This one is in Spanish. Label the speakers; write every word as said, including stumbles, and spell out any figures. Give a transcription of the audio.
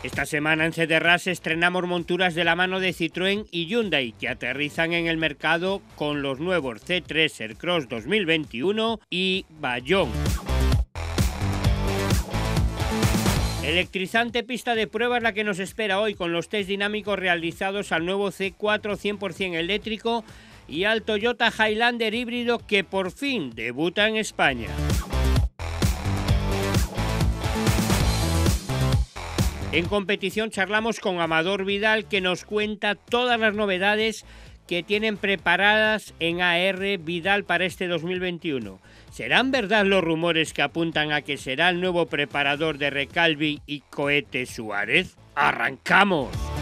Speaker 1: Esta semana en Cederras estrenamos monturas de la mano de Citroën y Hyundai, que aterrizan en el mercado con los nuevos C tres Aircross dos mil veintiuno y Bayón. Electrizante pista de prueba es la que nos espera hoy, con los test dinámicos realizados al nuevo C cuatro cien por cien eléctrico y al Toyota Highlander híbrido, que por fin debuta en España. En competición charlamos con Amador Vidal, que nos cuenta todas las novedades que tienen preparadas en A R Vidal para este dos mil veintiuno. ¿Serán verdad los rumores que apuntan a que será el nuevo preparador de Recalvi y Cohete Suárez? ¡Arrancamos!